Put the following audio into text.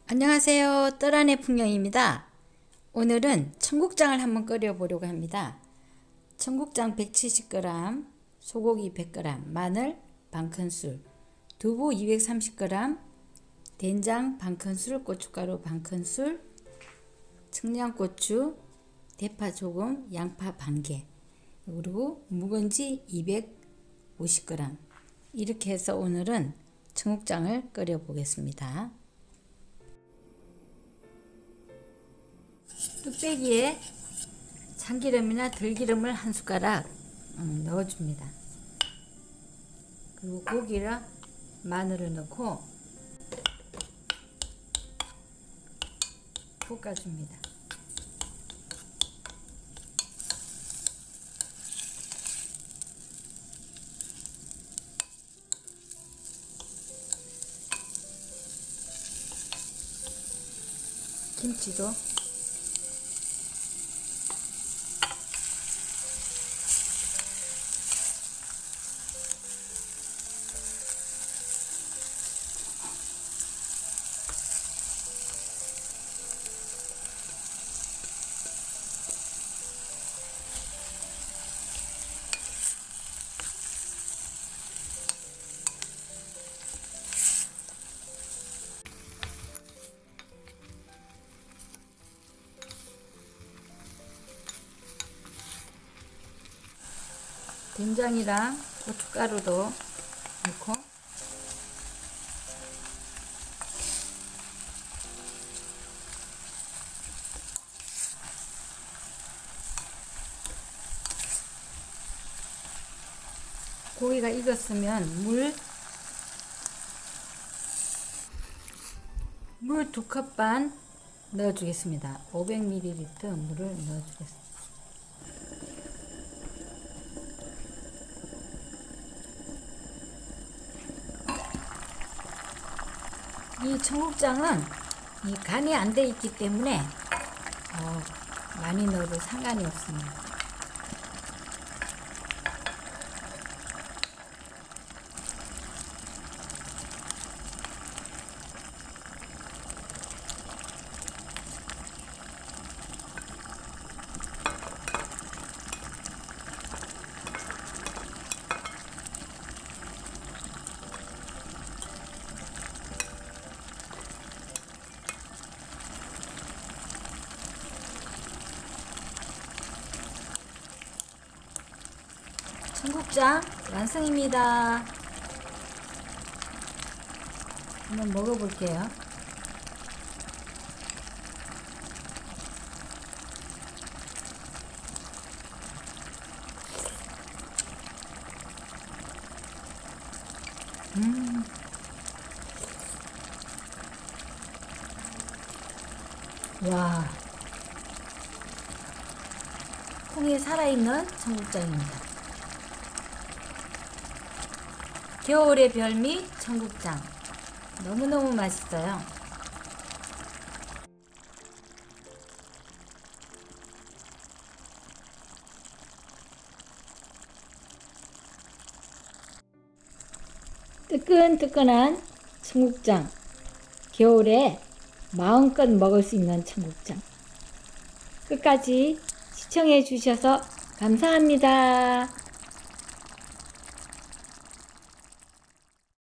안녕하세요. 뜰안의 풍경입니다. 오늘은 청국장을 한번 끓여 보려고 합니다. 청국장 170g, 소고기 100g, 마늘 반큰술, 두부 230g, 된장 반큰술, 고춧가루 반큰술, 청양고추, 대파 조금, 양파 반개, 그리고 묵은지 250g. 이렇게 해서 오늘은 청국장을 끓여 보겠습니다. 뚝배기에 참기름이나 들기름을 한 숟가락 넣어줍니다. 그리고 고기랑 마늘을 넣고 볶아줍니다. 김치도 된장이랑 고춧가루도 넣고 고기가 익었으면 물 2컵 반 넣어주겠습니다. 500ml 물을 넣어주겠습니다. 이 청국장은 간이 안 돼 있기 때문에 많이 넣어도 상관이 없습니다. 청국장 완성입니다. 한번 먹어볼게요. 와, 콩이 살아있는 청국장입니다. 겨울의 별미 청국장 너무너무 맛있어요. 뜨끈뜨끈한 청국장, 겨울에 마음껏 먹을 수 있는 청국장. 끝까지 시청해 주셔서 감사합니다.